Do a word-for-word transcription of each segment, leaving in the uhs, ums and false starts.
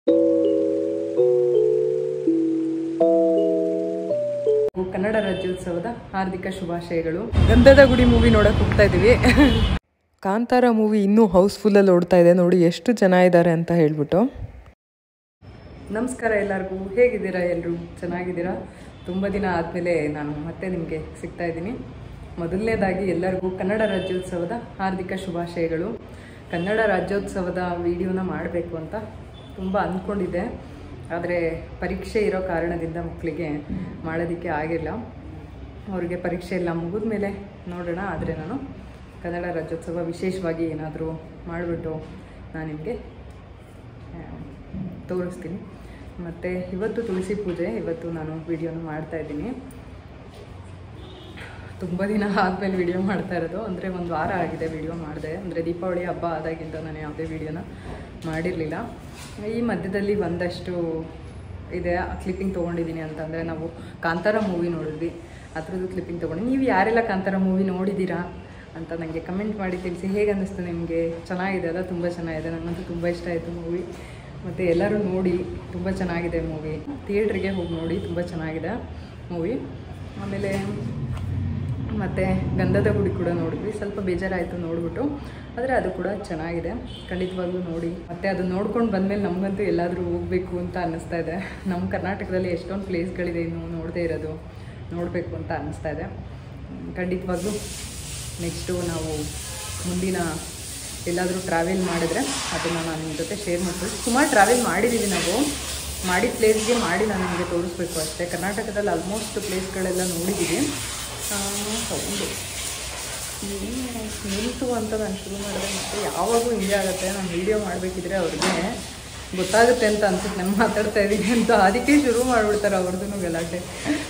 ಕನ್ನಡ ರಾಜ್ಯೋತ್ಸವದ ಹಾರ್ದಿಕ ಶುಭಾಶಯಗಳು. ಗಂಧದ ಗುಡಿ ಮೂವಿ ನೋಡಕ್ಕೆ ಹೋಗ್ತಾ ಇದ್ದೀವಿ. ಕಾಂತಾರ ಮೂವಿ ಇನ್ನೂ ಹೌಸ್ಫುಲ್ಲಲ್ಲಿ ಓಡ್ತಾ ಇದೆ ನೋಡಿ ಎಷ್ಟು ಜನ ಇದ್ದಾರೆ ಅಂತ ಹೇಳ್ಬಿಟ್ಟು. ನಮಸ್ಕಾರ ಎಲ್ಲರಿಗೂ, ಹೇಗಿದ್ದೀರಾ? ಎಲ್ಲರೂ ಚೆನ್ನಾಗಿದ್ದೀರಾ? ತುಂಬ ದಿನ ಆದಮೇಲೆ ನಾನು ಮತ್ತೆ ನಿಮಗೆ ಸಿಗ್ತಾ ಇದ್ದೀನಿ. ಮೊದಲನೇದಾಗಿ ಎಲ್ಲರಿಗೂ ಕನ್ನಡ ರಾಜ್ಯೋತ್ಸವದ ಹಾರ್ದಿಕ ಶುಭಾಶಯಗಳು. ಕನ್ನಡ ರಾಜ್ಯೋತ್ಸವದ ವಿಡಿಯೋನ ಮಾಡಬೇಕು ಅಂತ ತುಂಬ ಅಂದ್ಕೊಂಡಿದ್ದೆ, ಆದರೆ ಪರೀಕ್ಷೆ ಇರೋ ಕಾರಣದಿಂದ ಮಕ್ಕಳಿಗೆ ಮಾಡೋದಕ್ಕೆ ಆಗಿಲ್ಲ. ಅವರಿಗೆ ಪರೀಕ್ಷೆ ಎಲ್ಲ ಮುಗಿದ ಮೇಲೆ ನೋಡೋಣ. ಆದರೆ ನಾನು ಕನ್ನಡ ರಾಜ್ಯೋತ್ಸವ ವಿಶೇಷವಾಗಿ ಏನಾದರೂ ಮಾಡಿಬಿಟ್ಟು ನಾನು ನಿಮಗೆ ತೋರಿಸ್ತೀನಿ. ಮತ್ತು ಇವತ್ತು ತುಳಸಿ ಪೂಜೆ, ಇವತ್ತು ನಾನು ವಿಡಿಯೋನ ಮಾಡ್ತಾಯಿದ್ದೀನಿ. ತುಂಬ ದಿನ ಆದಮೇಲೆ ವಿಡಿಯೋ ಮಾಡ್ತಾ ಇರೋದು, ಅಂದರೆ ಒಂದು ವಾರ ಆಗಿದೆ ವಿಡಿಯೋ ಮಾಡಿದೆ. ಅಂದರೆ ದೀಪಾವಳಿ ಹಬ್ಬ ಆದಾಗಿಂದ ನಾನು ಯಾವುದೇ ವಿಡಿಯೋನ ಮಾಡಿರಲಿಲ್ಲ. ಈ ಮಧ್ಯದಲ್ಲಿ ಒಂದಷ್ಟು ಇದೆ ಕ್ಲಿಪ್ಪಿಂಗ್ ತೊಗೊಂಡಿದ್ದೀನಿ. ಅಂತಂದರೆ ನಾವು ಕಾಂತಾರ ಮೂವಿ ನೋಡಿದ್ವಿ, ಅದ್ರದ್ದು ಕ್ಲಿಪ್ಪಿಂಗ್ ತೊಗೊಂಡು. ನೀವು ಯಾರೆಲ್ಲ ಕಾಂತಾರ ಮೂವಿ ನೋಡಿದ್ದೀರಾ ಅಂತ ನನಗೆ ಕಮೆಂಟ್ ಮಾಡಿ ತಿಳಿಸಿ. ಹೇಗೆ ಅನ್ನಿಸ್ತು ನಿಮಗೆ? ಚೆನ್ನಾಗಿದೆ ಅಲ್ಲ? ತುಂಬ ಚೆನ್ನಾಗಿದೆ, ನನಗಂತೂ ತುಂಬ ಇಷ್ಟ ಆಯಿತು ಮೂವಿ. ಮತ್ತು ಎಲ್ಲರೂ ನೋಡಿ, ತುಂಬ ಚೆನ್ನಾಗಿದೆ ಮೂವಿ. ಥಿಯೇಟ್ರಿಗೆ ಹೋಗಿ ನೋಡಿ, ತುಂಬ ಚೆನ್ನಾಗಿದೆ ಮೂವಿ. ಆಮೇಲೆ ಮತ್ತು ಗಂಧದ ಗುಡಿ ಕೂಡ ನೋಡಿದ್ವಿ. ಸ್ವಲ್ಪ ಬೇಜಾರಾಯಿತು ನೋಡಿಬಿಟ್ಟು, ಆದರೆ ಅದು ಕೂಡ ಚೆನ್ನಾಗಿದೆ, ಖಂಡಿತವಾಗ್ಲೂ ನೋಡಿ. ಮತ್ತು ಅದನ್ನು ನೋಡ್ಕೊಂಡು ಬಂದಮೇಲೆ ನಮಗಂತೂ ಎಲ್ಲಾದರೂ ಹೋಗಬೇಕು ಅಂತ ಅನ್ನಿಸ್ತಾ ಇದೆ. ನಮ್ಮ ಕರ್ನಾಟಕದಲ್ಲಿ ಎಷ್ಟೊಂದು ಪ್ಲೇಸ್ಗಳಿದೆ ಇನ್ನೂ ನೋಡದೇ ಇರೋದು, ನೋಡಬೇಕು ಅಂತ ಅನ್ನಿಸ್ತಾ ಇದೆ. ಖಂಡಿತವಾಗ್ಲೂ ನೆಕ್ಸ್ಟು ನಾವು ಮುಂದಿನ ಎಲ್ಲಾದರೂ ಟ್ರಾವೆಲ್ ಮಾಡಿದ್ರೆ ಅದನ್ನು ನಾನು ನಿಮ್ಮ ಜೊತೆ ಶೇರ್ ಮಾಡ್ತೀನಿ. ಸುಮಾರು ಟ್ರಾವೆಲ್ ಮಾಡಿದ್ದೀವಿ ನಾವು, ಮಾಡಿದ ಪ್ಲೇಸ್ಗೆ ಮಾಡಿ ನಾನು ನಿಮಗೆ ತೋರಿಸ್ಬೇಕು ಅಷ್ಟೇ. ಕರ್ನಾಟಕದಲ್ಲಿ ಆಲ್ಮೋಸ್ಟ್ ಪ್ಲೇಸ್ಗಳೆಲ್ಲ ನೋಡಿದ್ದೀವಿ. ಸೌಂಡು ನಿಲ್ತು ಅಂತ ನಾನು ಶುರು ಮಾಡಿದೆ. ಮತ್ತು ಯಾವಾಗೂ ಹಿಂಗೆ ಆಗುತ್ತೆ, ನಾನು ವೀಡಿಯೋ ಮಾಡಬೇಕಿದ್ರೆ ಅವ್ರಿಗೆ ಗೊತ್ತಾಗುತ್ತೆ ಅಂತ ಅನ್ಸುತ್ತೆ ನಾನು ಮಾತಾಡ್ತಾ ಇದ್ದೀನಿ ಅಂತ, ಅದಕ್ಕೆ ಶುರು ಮಾಡಿಬಿಡ್ತಾರೆ ಅವ್ರದ್ದು ಗಲಾಟೆ.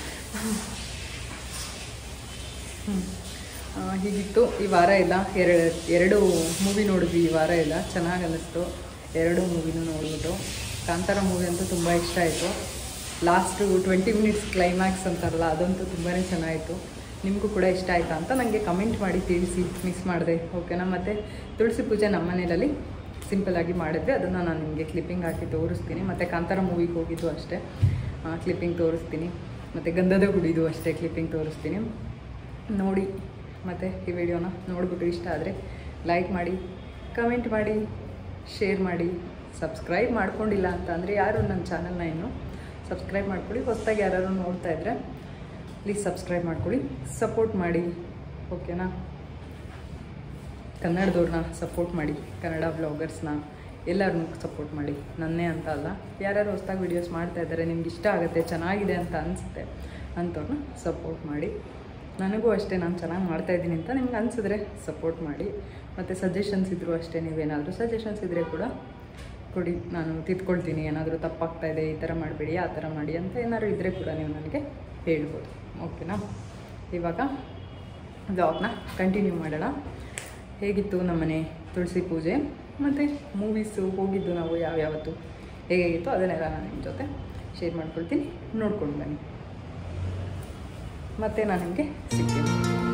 ಹ್ಞೂ ಹೀಗಿತ್ತು ಈ ವಾರ ಎಲ್ಲ. ಎರಡು ಎರಡು ಮೂವಿ ನೋಡಿದ್ವಿ ಈ ವಾರ ಎಲ್ಲ, ಚೆನ್ನಾಗಿ ಅನ್ನಿಸ್ತು ಎರಡು ಮೂವಿನೂ ನೋಡಿಬಿಟ್ಟು. ಕಾಂತಾರ ಮೂವಿ ಅಂತೂ ತುಂಬ ಇಷ್ಟ ಆಯಿತು. ಲಾಸ್ಟು ಟ್ವೆಂಟಿ ಮಿನಿಟ್ಸ್ ಕ್ಲೈಮ್ಯಾಕ್ಸ್ ಅಂತಾರಲ್ಲ, ಅದಂತೂ ತುಂಬಾ ಚೆನ್ನಾಯಿತು. ನಿಮಗೂ ಕೂಡ ಇಷ್ಟ ಆಯಿತಾ ಅಂತ ನನಗೆ ಕಮೆಂಟ್ ಮಾಡಿ ತಿಳಿಸಿ, ಮಿಸ್ ಮಾಡಿದೆ, ಓಕೆನಾ? ಮತ್ತು ತುಳಸಿ ಪೂಜೆ ನಮ್ಮ ಮನೆಯಲ್ಲಿ ಸಿಂಪಲ್ಲಾಗಿ ಮಾಡಿದ್ವಿ, ಅದನ್ನು ನಾನು ನಿಮಗೆ ಕ್ಲಿಪ್ಪಿಂಗ್ ಹಾಕಿ ತೋರಿಸ್ತೀನಿ. ಮತ್ತು ಕಾಂತಾರ ಮೂವಿಗೆ ಹೋಗಿದ್ದು ಅಷ್ಟೇ, ಕ್ಲಿಪ್ಪಿಂಗ್ ತೋರಿಸ್ತೀನಿ. ಮತ್ತು ಗಂಧದ ಗುಡಿದು ಅಷ್ಟೇ ಕ್ಲಿಪ್ಪಿಂಗ್ ತೋರಿಸ್ತೀನಿ. ನೋಡಿ, ಮತ್ತು ಈ ವಿಡಿಯೋನ ನೋಡಿಬಿಟ್ಟು ಇಷ್ಟ ಆದರೆ ಲೈಕ್ ಮಾಡಿ, ಕಮೆಂಟ್ ಮಾಡಿ, ಶೇರ್ ಮಾಡಿ. ಸಬ್ಸ್ಕ್ರೈಬ್ ಮಾಡ್ಕೊಂಡಿಲ್ಲ ಅಂತ ಅಂದರೆ ಯಾರು ನನ್ನ ಚಾನಲ್ನ ಇನ್ನೂ ಸಬ್ಸ್ಕ್ರೈಬ್ ಮಾಡ್ಕೊಳ್ಳಿ. ಹೊಸದಾಗಿ ಯಾರು ನೋಡ್ತಾ ಇದ್ದರೆ ಪ್ಲೀಸ್ ಸಬ್ಸ್ಕ್ರೈಬ್ ಮಾಡ್ಕೊಳ್ಳಿ, ಸಪೋರ್ಟ್ ಮಾಡಿ, ಓಕೆನಾ? ಕನ್ನಡದವ್ರನ್ನ ಸಪೋರ್ಟ್ ಮಾಡಿ, ಕನ್ನಡ ಬ್ಲಾಗರ್ಸ್ನ ಎಲ್ಲರನ್ನೂ ಸಪೋರ್ಟ್ ಮಾಡಿ. ನನ್ನೇ ಅಂತ ಅಲ್ಲ, ಯಾರ್ಯಾರು ಹೊಸದಾಗಿ ವೀಡಿಯೋಸ್ ಮಾಡ್ತಾ ಇದ್ದಾರೆ, ನಿಮ್ಗೆ ಇಷ್ಟ ಆಗುತ್ತೆ, ಚೆನ್ನಾಗಿದೆ ಅಂತ ಅನಿಸುತ್ತೆ ಅಂಥವ್ರನ್ನ ಸಪೋರ್ಟ್ ಮಾಡಿ. ನನಗೂ ಅಷ್ಟೇ, ನಾನು ಚೆನ್ನಾಗಿ ಮಾಡ್ತಾಯಿದ್ದೀನಿ ಅಂತ ನಿಮ್ಗೆ ಅನಿಸಿದ್ರೆ ಸಪೋರ್ಟ್ ಮಾಡಿ. ಮತ್ತು ಸಜೆಷನ್ಸ್ ಇದ್ದರೂ ಅಷ್ಟೇ, ನೀವೇನಾದರೂ ಸಜೆಷನ್ಸ್ ಇದ್ದರೆ ಕೂಡ ಕೊಡಿ, ನಾನು ತಿದ್ಕೊಳ್ತೀನಿ. ಏನಾದರೂ ತಪ್ಪಾಗ್ತಾಯಿದೆ, ಈ ಥರ ಮಾಡಬೇಡಿ, ಆ ಥರ ಮಾಡಿ ಅಂತ ಏನಾದರೂ ಇದ್ದರೆ ಕೂಡ ನೀವು ನನಗೆ ಹೇಳ್ಬೋದು, ಓಕೆನಾ? ಇವಾಗ ಬ್ಲಾಗ್ನ ಕಂಟಿನ್ಯೂ ಮಾಡೋಣ. ಹೇಗಿತ್ತು ನಮ್ಮನೆ ತುಳಸಿ ಪೂಜೆ ಮತ್ತು ಮೂವೀಸು ಹೋಗಿದ್ದು ನಾವು ಯಾವ್ಯಾವತ್ತು ಹೇಗಿತ್ತು ಅದನ್ನೆಲ್ಲ ನಾನು ನಿಮ್ಮ ಜೊತೆ ಶೇರ್ ಮಾಡ್ಕೊಳ್ತೀನಿ, ನೋಡ್ಕೊಂಡು ಬನ್ನಿ. ಮತ್ತು ನಾನು ನಿಮಗೆ ಸಿಗ್ತೀನಿ.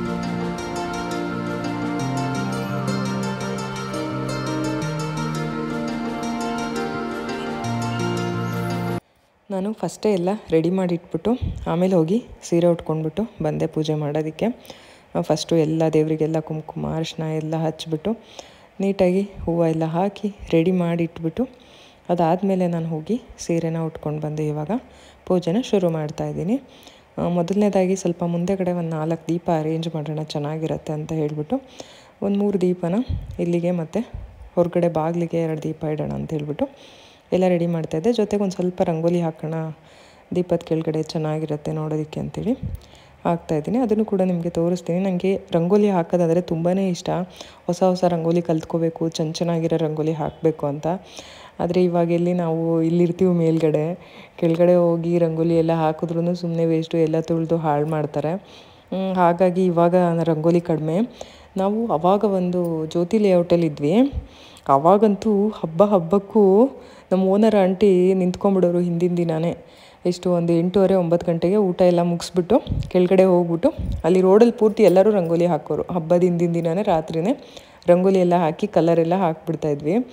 ನಾನು ಫಸ್ಟೇ ಎಲ್ಲ ರೆಡಿ ಮಾಡಿ ಇಟ್ಬಿಟ್ಟು ಆಮೇಲೆ ಹೋಗಿ ಸೀರೆ ಉಟ್ಕೊಂಡ್ಬಿಟ್ಟು ಬಂದೆ ಪೂಜೆ ಮಾಡೋದಕ್ಕೆ. ಫಸ್ಟು ಎಲ್ಲ ದೇವರಿಗೆಲ್ಲ ಕುಂಕುಮ ಅರಿಶಿನ ಎಲ್ಲ ಹಚ್ಬಿಟ್ಟು ನೀಟಾಗಿ ಹೂವು ಎಲ್ಲ ಹಾಕಿ ರೆಡಿ ಮಾಡಿ ಇಟ್ಬಿಟ್ಟು ಅದಾದಮೇಲೆ ನಾನು ಹೋಗಿ ಸೀರೆನ ಉಟ್ಕೊಂಡು ಬಂದೆ. ಇವಾಗ ಪೂಜೆನ ಶುರು ಮಾಡ್ತಾಯಿದ್ದೀನಿ. ಮೊದಲನೇದಾಗಿ ಸ್ವಲ್ಪ ಮುಂದೆಗಡೆ ಒಂದು ನಾಲ್ಕು ದೀಪ ಅರೇಂಜ್ ಮಾಡೋಣ, ಚೆನ್ನಾಗಿರುತ್ತೆ ಅಂತ ಹೇಳಿಬಿಟ್ಟು ಒಂದು ಮೂರು ದೀಪನ ಇಲ್ಲಿಗೆ ಮತ್ತು ಹೊರಗಡೆ ಬಾಗಿಲಿಗೆ ಎರಡು ದೀಪ ಇಡೋಣ ಅಂತ ಹೇಳ್ಬಿಟ್ಟು ಎಲ್ಲ ರೆಡಿ ಮಾಡ್ತಾಯಿದ್ದೆ. ಜೊತೆಗೆ ಒಂದು ಸ್ವಲ್ಪ ರಂಗೋಲಿ ಹಾಕೋಣ ದೀಪದ ಕೆಳಗಡೆ, ಚೆನ್ನಾಗಿರುತ್ತೆ ನೋಡೋದಕ್ಕೆ ಅಂತೇಳಿ ಹಾಕ್ತಾಯಿದ್ದೀನಿ. ಅದನ್ನು ಕೂಡ ನಿಮಗೆ ತೋರಿಸ್ತೀನಿ. ನನಗೆ ರಂಗೋಲಿ ಹಾಕೋದಾದರೆ ತುಂಬಾ ಇಷ್ಟ. ಹೊಸ ಹೊಸ ರಂಗೋಲಿ ಕಲ್ತ್ಕೋಬೇಕು, ಚೆನ್ನ ಚೆನ್ನಾಗಿರೋ ರಂಗೋಲಿ ಹಾಕಬೇಕು ಅಂತ. ಆದರೆ ಇವಾಗ ಎಲ್ಲಿ ನಾವು ಇಲ್ಲಿರ್ತೀವಿ ಮೇಲ್ಗಡೆ, ಕೆಳಗಡೆ ಹೋಗಿ ರಂಗೋಲಿ ಎಲ್ಲ ಹಾಕಿದ್ರೂ ಸುಮ್ಮನೆ ವೇಸ್ಟು, ಎಲ್ಲ ತುಳಿದು ಹಾಳು ಮಾಡ್ತಾರೆ. ಹಾಗಾಗಿ ಇವಾಗ ರಂಗೋಲಿ ಕಡಿಮೆ. ನಾವು ಆವಾಗ ಒಂದು ಜ್ಯೋತಿ ಲೇಔಟಲ್ಲಿ ಇದ್ವಿ, ಆವಾಗಂತೂ ಹಬ್ಬ ಹಬ್ಬಕ್ಕೂ ನಮ್ಮ ಓನರ್ ಆಂಟಿ ನಿಂತ್ಕೊಂಡ್ಬಿಡೋರು ಹಿಂದಿನ ದಿನಾನೇ. ಎಷ್ಟು ಒಂದು ಎಂಟೂವರೆ ಒಂಬತ್ತು ಗಂಟೆಗೆ ಊಟ ಎಲ್ಲ ಮುಗಿಸ್ಬಿಟ್ಟು ಕೆಳಗಡೆ ಹೋಗ್ಬಿಟ್ಟು ಅಲ್ಲಿ ರೋಡಲ್ಲಿ ಪೂರ್ತಿ ಎಲ್ಲರೂ ರಂಗೋಲಿ ಹಾಕೋರು. ಹಬ್ಬದ ಹಿಂದಿನ ದಿನವೇ ರಾತ್ರಿಯೇ ರಂಗೋಲಿ ಎಲ್ಲ ಹಾಕಿ ಕಲರೆಲ್ಲ ಹಾಕ್ಬಿಡ್ತಾಯಿದ್ವಿ.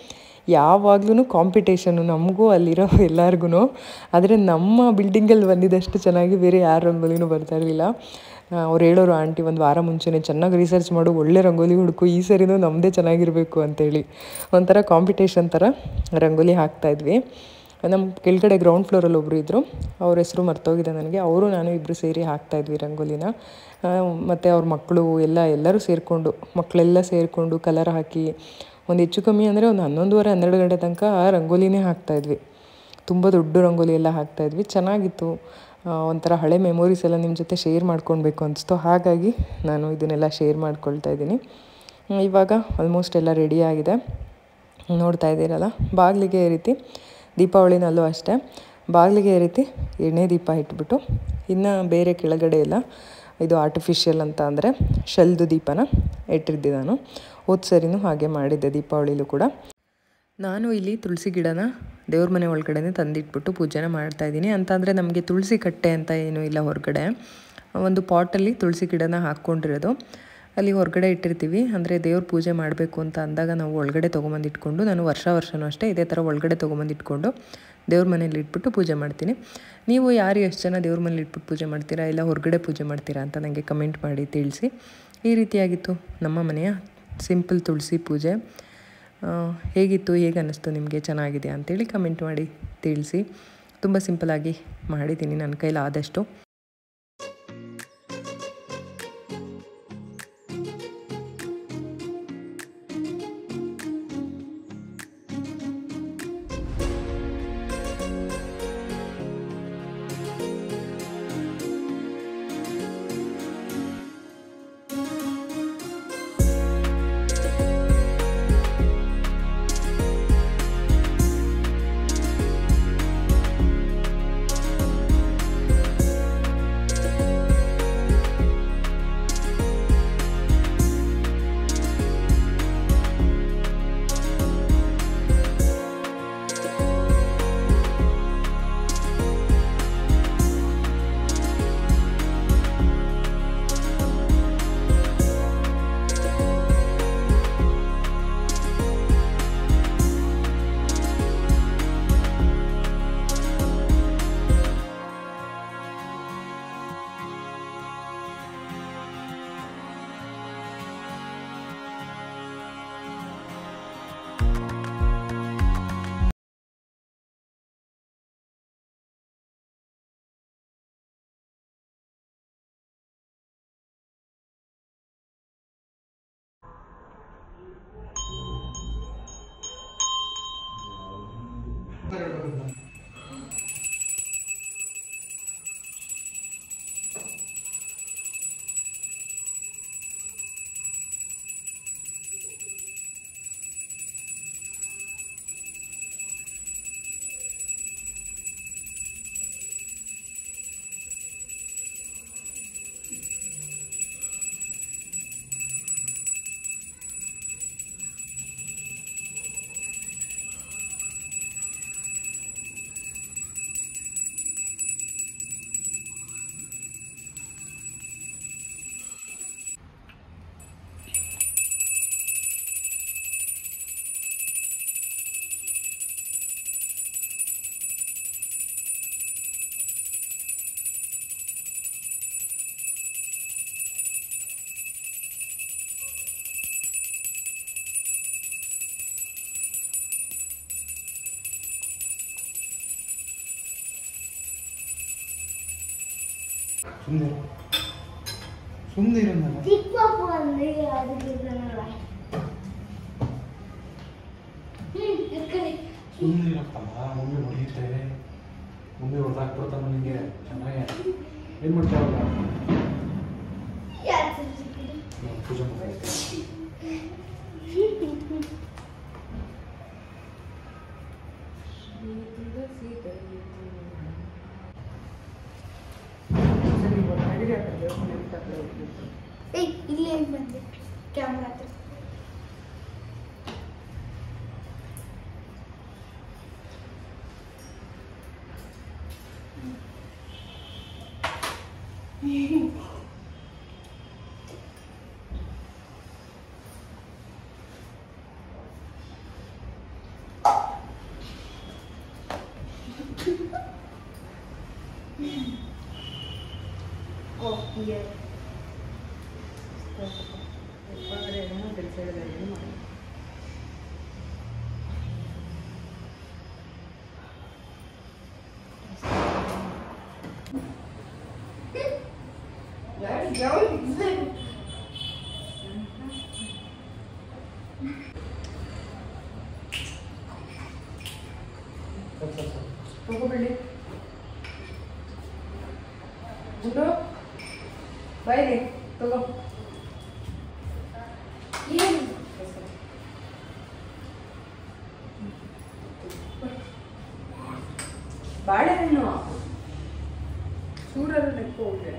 ಯಾವಾಗ್ಲೂ ಕಾಂಪಿಟೇಷನ್ನು ನಮಗೂ ಅಲ್ಲಿರೋ ಎಲ್ಲರಿಗೂ. ಆದರೆ ನಮ್ಮ ಬಿಲ್ಡಿಂಗಲ್ಲಿ ಬಂದಿದ್ದಷ್ಟು ಚೆನ್ನಾಗಿ ಬೇರೆ ಯಾರ ರಂಗೋಲಿನೂ ಬರ್ತಾ ಇರಲಿಲ್ಲ. ಅವ್ರು ಹೇಳೋರು, ಆಂಟಿ ಒಂದು ವಾರ ಮುಂಚೆನೇ ಚೆನ್ನಾಗಿ ರಿಸರ್ಚ್ ಮಾಡು, ಒಳ್ಳೆ ರಂಗೋಲಿ ಹುಡುಕು, ಈ ಸರಿನೂ ನಮ್ಮದೇ ಚೆನ್ನಾಗಿರಬೇಕು ಅಂತೇಳಿ ಒಂಥರ ಕಾಂಪಿಟೇಷನ್ ಥರ ರಂಗೋಲಿ ಹಾಕ್ತಾಯಿದ್ವಿ. ನಮ್ಮ ಕೆಳಗಡೆ ಗ್ರೌಂಡ್ ಫ್ಲೋರಲ್ಲಿ ಒಬ್ಬರು ಇದ್ದರು, ಅವ್ರ ಹೆಸರು ಮರ್ತೋಗಿದೆ ನನಗೆ. ಅವರು ನಾನು ಇಬ್ಬರು ಸೇರಿ ಹಾಕ್ತಾಯಿದ್ವಿ ರಂಗೋಲಿನ. ಮತ್ತು ಅವ್ರ ಮಕ್ಕಳು ಎಲ್ಲ ಎಲ್ಲರೂ ಸೇರಿಕೊಂಡು, ಮಕ್ಕಳೆಲ್ಲ ಸೇರಿಕೊಂಡು ಕಲರ್ ಹಾಕಿ ಒಂದು ಹೆಚ್ಚು ಕಮ್ಮಿ ಅಂದರೆ ಒಂದು ಹನ್ನೊಂದುವರೆ ಹನ್ನೆರಡು ಗಂಟೆ ತನಕ ರಂಗೋಲಿನೇ ಹಾಕ್ತಾಯಿದ್ವಿ. ತುಂಬ ದೊಡ್ಡ ರಂಗೋಲಿ ಎಲ್ಲ ಹಾಕ್ತಾಯಿದ್ವಿ. ಚೆನ್ನಾಗಿತ್ತು. ಒಂಥರ ಹಳೆ ಮೆಮೊರೀಸ್ ಎಲ್ಲ ನಿಮ್ಮ ಜೊತೆ ಶೇರ್ ಮಾಡ್ಕೊಳ್ಬೇಕು ಅನಿಸ್ತು. ಹಾಗಾಗಿ ನಾನು ಇದನ್ನೆಲ್ಲ ಶೇರ್ ಮಾಡ್ಕೊಳ್ತಾ ಇದ್ದೀನಿ. ಇವಾಗ ಆಲ್ಮೋಸ್ಟ್ ಎಲ್ಲ ರೆಡಿಯಾಗಿದೆ, ನೋಡ್ತಾ ಇದ್ದೀರಲ್ಲ. ಬಾಗಿಲಿಗೆ ಈ ರೀತಿ ದೀಪಾವಳಿನಲ್ಲೂ ಅಷ್ಟೇ ಬಾಗಿಲಿಗೆ ಈ ರೀತಿ ಎಣ್ಣೆ ದೀಪ ಇಟ್ಬಿಟ್ಟು, ಇನ್ನು ಬೇರೆ ಕೆಳಗಡೆ ಎಲ್ಲ ಇದು ಆರ್ಟಿಫಿಷಿಯಲ್ ಅಂತ ಅಂದರೆ ಶೆಲ್ದು ದೀಪನ ಇಟ್ಟಿದ್ದೆ ನಾನು. ಹೋದ ಸರಿನೂ ಹಾಗೆ ಮಾಡಿದ್ದೆ ದೀಪಾವಳಿಲೂ ಕೂಡ. ನಾನು ಇಲ್ಲಿ ತುಳಸಿ ಗಿಡನ ದೇವ್ರ ಮನೆ ಒಳಗಡೆ ತಂದಿಟ್ಬಿಟ್ಟು ಪೂಜೆನ ಮಾಡ್ತಾಯಿದ್ದೀನಿ. ಅಂತಂದರೆ ನಮಗೆ ತುಳಸಿ ಕಟ್ಟೆ ಅಂತ ಏನೂ ಇಲ್ಲ ಹೊರಗಡೆ. ಒಂದು ಪಾಟಲ್ಲಿ ತುಳಸಿ ಗಿಡನ ಹಾಕ್ಕೊಂಡಿರೋದು ಅಲ್ಲಿ ಹೊರಗಡೆ ಇಟ್ಟಿರ್ತೀವಿ. ಅಂದರೆ ದೇವ್ರ ಪೂಜೆ ಮಾಡಬೇಕು ಅಂತ ಅಂದಾಗ ನಾವು ಒಳಗಡೆ ತೊಗೊಂಬಂದು ಇಟ್ಕೊಂಡು, ನಾನು ವರ್ಷ ವರ್ಷವೂ ಅಷ್ಟೇ ಇದೇ ಥರ ಒಳಗಡೆ ತೊಗೊಂಬಂದು ಇಟ್ಕೊಂಡು ದೇವ್ರ ಮನೇಲಿ ಇಟ್ಬಿಟ್ಟು ಪೂಜೆ ಮಾಡ್ತೀನಿ. ನೀವು ಯಾರು ಎಷ್ಟು ಜನ ದೇವ್ರ ಮನೇಲಿ ಇಟ್ಬಿಟ್ಟು ಪೂಜೆ ಮಾಡ್ತೀರಾ, ಇಲ್ಲ ಹೊರಗಡೆ ಪೂಜೆ ಮಾಡ್ತೀರಾ ಅಂತ ನನಗೆ ಕಮೆಂಟ್ ಮಾಡಿ ತಿಳಿಸಿ. ಈ ರೀತಿಯಾಗಿತ್ತು ನಮ್ಮ ಮನೆಯ ಸಿಂಪಲ್ ತುಳಸಿ ಪೂಜೆ. ಹೇಗಿತ್ತು, ಹೇಗೆ ಅನ್ನಿಸ್ತು ನಿಮಗೆ, ಚೆನ್ನಾಗಿದೆ ಅಂತೇಳಿ ಕಮೆಂಟ್ ಮಾಡಿ ತಿಳಿಸಿ. ತುಂಬ ಸಿಂಪಲಾಗಿ ಮಾಡಿದ್ದೀನಿ ನನ್ನ ಕೈಲಿ ಆದಷ್ಟು. ಸುಮ್ಮನೆ ಸುಮ್ಮನೆ ಇರೋಲ್ಲ ಚಿಕ್ಕಪ್ಪ ಅಂದ್ರೆ ಅದಕ್ಕಿಂತ ಸುಮ್ಮನೆ ಇರಕ್ಕಲ್ಲ ಮಮ್ಮಿ ಹೊಡಿತೆ ಮಮ್ಮಿ ಹೊಡೆದಾಕ್ಬಿಡ್ತಾನೆ ನನಗೆ ಚೆನ್ನಾಗಿ ಏನು ಮಾಡ್ತಾವಲ್ಲ ಪೂಜೆ ಮಾಡ್ತಾ ಇಲ್ಲೇ ಬಂದೆ ಕ್ಯಾಮ್ರಾ ಹತ್ರ ಓ ಹಿಂಗೆ ಹೋಗಬೇಡಿ ಗುಡ್ಡು ಬಾಯ್ಲಿ ತಗೋ ಏನು ಬಾಳೆಹಣ್ಣು ಸೂರರು ನೆಕ್ಕು ಹೋಗಿದೆ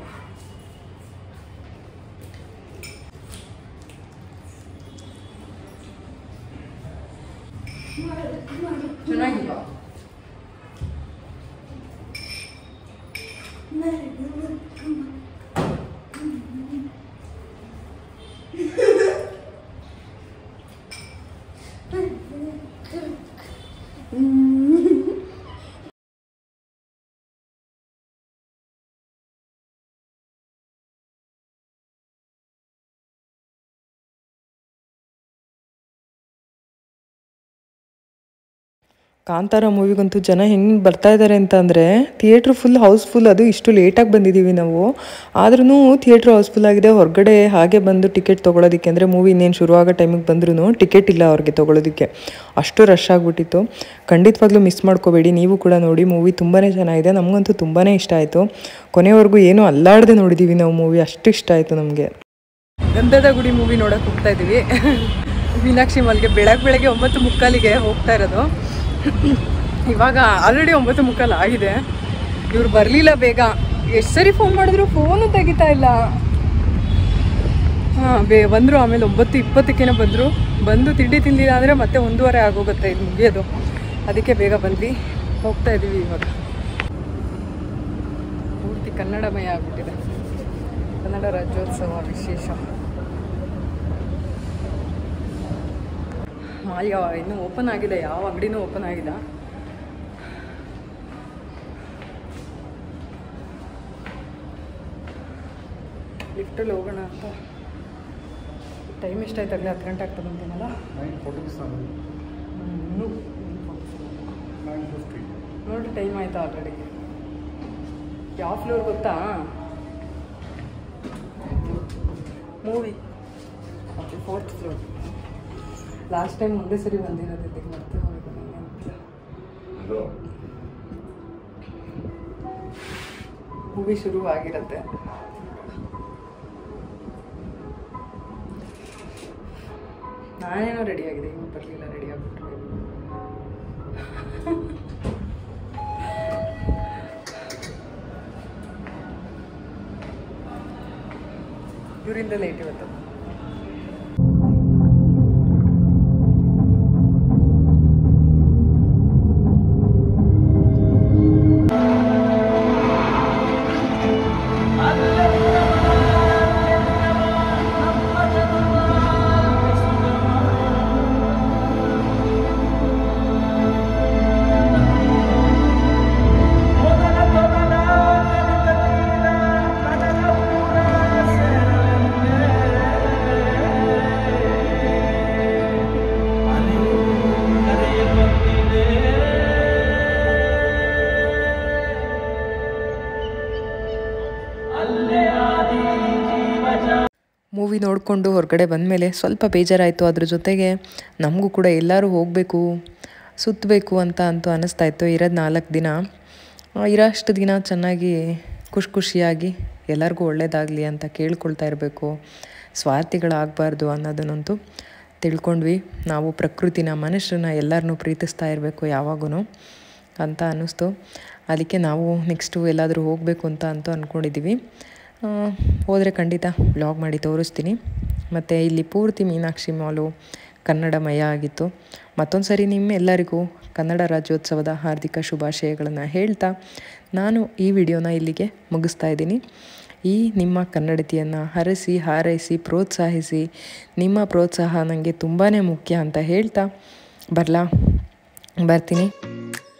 ಚೆನ್ನಾಗಿಲ್ಲ ಕಾಂತಾರ ಮೂವಿಗಂತೂ ಜನ ಹೆಂಗೆ ಬರ್ತಾ ಇದ್ದಾರೆ ಅಂತ ಅಂದರೆ ಥಿಯೇಟ್ರ್ ಫುಲ್ ಹೌಸ್ಫುಲ್. ಅದು ಇಷ್ಟು ಲೇಟಾಗಿ ಬಂದಿದ್ದೀವಿ ನಾವು, ಆದ್ರೂ ಥಿಯೇಟ್ರ್ ಹೌಸ್ಫುಲ್ ಆಗಿದೆ. ಹೊರಗಡೆ ಹಾಗೆ ಬಂದು ಟಿಕೆಟ್ ತೊಗೊಳೋದಕ್ಕೆ, ಅಂದರೆ ಮೂವಿ ಇನ್ನೇನು ಶುರುವಾಗೋ ಟೈಮಿಗೆ ಬಂದ್ರೂ ಟಿಕೆಟ್ ಇಲ್ಲ ಅವ್ರಿಗೆ ತೊಗೊಳೋದಕ್ಕೆ, ಅಷ್ಟು ರಶ್ ಆಗಿಬಿಟ್ಟಿತ್ತು. ಖಂಡಿತವಾಗ್ಲೂ ಮಿಸ್ ಮಾಡ್ಕೋಬೇಡಿ, ನೀವು ಕೂಡ ನೋಡಿ. ಮೂವಿ ತುಂಬಾ ಚೆನ್ನಾಗಿದೆ, ನಮಗಂತೂ ತುಂಬಾ ಇಷ್ಟ ಆಯಿತು. ಕೊನೆವರೆಗೂ ಏನೂ ಅಲ್ಲಾಡದೆ ನೋಡಿದ್ದೀವಿ ನಾವು ಮೂವಿ, ಅಷ್ಟು ಇಷ್ಟ ಆಯಿತು ನಮಗೆ. ಗಂಧದ ಗುಡಿ ಮೂವಿ ನೋಡೋಕೆ ಹೋಗ್ತಾ ಇದ್ದೀವಿ ಮೀನಾಕ್ಷಿ ಮಾಲ್ಗೆ. ಬೆಳಗ್ಗೆ ಬೆಳಗ್ಗೆ ಒಂಬತ್ತು ಮುಕ್ಕಾಲಿಗೆ ಹೋಗ್ತಾ ಇರೋದು. ಇವಾಗ ಆಲ್ರೆಡಿ ಒಂಬತ್ತು ಮುಕ್ಕಾಲು ಆಗಿದೆ. ಇವ್ರು ಬರಲಿಲ್ಲ ಬೇಗ, ಎಷ್ಟು ಸರಿ ಫೋನ್ ಮಾಡಿದ್ರು ಫೋನು ತೆಗಿತಾ ಇಲ್ಲ. ಹಾಂ ಬೇ ಬಂದರು, ಆಮೇಲೆ ಒಂಬತ್ತು ಇಪ್ಪತ್ತಕ್ಕೇನೆ ಬಂದರು. ಬಂದು ತಿಂಡಿ ತಿಂದಿಲ್ಲ ಅಂದರೆ ಮತ್ತೆ ಒಂದೂವರೆ ಆಗೋಗುತ್ತೆ ಇದು ಮುಗಿಯೋದು. ಅದಕ್ಕೆ ಬೇಗ ಬಂದ್ವಿ, ಹೋಗ್ತಾ ಇದ್ದೀವಿ. ಇವಾಗ ಪೂರ್ತಿ ಕನ್ನಡಮಯ ಆಗಿಬಿಟ್ಟಿದೆ. ಕನ್ನಡ ರಾಜ್ಯೋತ್ಸವ ವಿಶೇಷ ಮಾಲ್ ಯಾವ ಇನ್ನೂ ಓಪನ್ ಆಗಿಲ್ಲ, ಯಾವ ಅಂಗಡಿನೂ ಓಪನ್ ಆಗಿಲ್ಲ. ಲಿಫ್ಟಲ್ಲಿ ಹೋಗೋಣ ಅಂತ. ಟೈಮ್ ಎಷ್ಟಾಯ್ತಾಗಲೇ? ಹತ್ತು ಗಂಟೆ ಆಗ್ತದೆ ಅಂತೇನಲ್ಲ. ನೋಡಿ ಟೈಮ್ ಆಯಿತಾ ಆಲ್ರೆಡಿ. ಯಾವ ಫ್ಲೋರ್ ಗೊತ್ತಾ? Movie okay, fourth floor. Last time ಒಂದೇ ಸರಿ ಬಂದಿರೋದಕ್ಕೆ ಮತ್ತೆ ಮೂವಿ ಶುರು ಆಗಿರುತ್ತೆ. ನಾನೇನೋ ರೆಡಿ ಆಗಿದೆ, ಇನ್ನು ಬರಲಿಲ್ಲ, ರೆಡಿ ಆಗ್ಬಿಟ್ರು. ಇವರಿಂದ ಲೇಟ್ ಇವತ್ತು. ಮೂವಿ ನೋಡಿಕೊಂಡು ಹೊರಗಡೆ ಬಂದಮೇಲೆ ಸ್ವಲ್ಪ ಬೇಜಾರಾಯಿತು. ಅದ್ರ ಜೊತೆಗೆ ನಮಗೂ ಕೂಡ ಎಲ್ಲರೂ ಹೋಗಬೇಕು, ಸುತ್ತಬೇಕು ಅಂತ ಅಂತೂ ಅನ್ನಿಸ್ತಾ ಇತ್ತು. ಇರೋದು ನಾಲ್ಕು ದಿನ, ಇರೋಷ್ಟು ದಿನ ಚೆನ್ನಾಗಿ ಖುಷಿ ಖುಷಿಯಾಗಿ ಎಲ್ಲರಿಗೂ ಒಳ್ಳೆಯದಾಗಲಿ ಅಂತ ಕೇಳ್ಕೊಳ್ತಾ ಇರಬೇಕು, ಸ್ವಾರ್ಥಿಗಳಾಗಬಾರ್ದು ಅನ್ನೋದನ್ನಂತೂ ತಿಳ್ಕೊಂಡ್ವಿ. ನಾವು ಪ್ರಕೃತಿನ, ಮನುಷ್ಯರನ್ನ ಎಲ್ಲರನ್ನೂ ಪ್ರೀತಿಸ್ತಾ ಇರಬೇಕು ಯಾವಾಗೂ ಅಂತ ಅನ್ನಿಸ್ತು. ಅದಕ್ಕೆ ನಾವು ನೆಕ್ಸ್ಟು ಎಲ್ಲಾದರೂ ಹೋಗಬೇಕು ಅಂತ ಅಂತೂ ಅಂದ್ಕೊಂಡಿದ್ದೀವಿ. ಹೋದರೆ ಖಂಡಿತ ಬ್ಲಾಗ್ ಮಾಡಿ ತೋರಿಸ್ತೀನಿ. ಮತ್ತು ಇಲ್ಲಿ ಪೂರ್ತಿ ಮೀನಾಕ್ಷಿ ಮಾಲು ಕನ್ನಡಮಯ ಆಗಿತ್ತು. ಮತ್ತೊಂದು ಸರಿ ನಿಮ್ಮೆಲ್ಲರಿಗೂ ಕನ್ನಡ ರಾಜ್ಯೋತ್ಸವದ ಹಾರ್ದಿಕ ಶುಭಾಶಯಗಳನ್ನು ಹೇಳ್ತಾ ನಾನು ಈ ವಿಡಿಯೋನ ಇಲ್ಲಿಗೆ ಮುಗಿಸ್ತಾ ಇದ್ದೀನಿ. ಈ ನಿಮ್ಮ ಕನ್ನಡತಿಯನ್ನು ಹರಸಿ ಹಾರೈಸಿ ಪ್ರೋತ್ಸಾಹಿಸಿ, ನಿಮ್ಮ ಪ್ರೋತ್ಸಾಹ ನನಗೆ ತುಂಬಾ ಮುಖ್ಯ ಅಂತ ಹೇಳ್ತಾ ಬರಲಾ ಬರ್ತೀನಿ.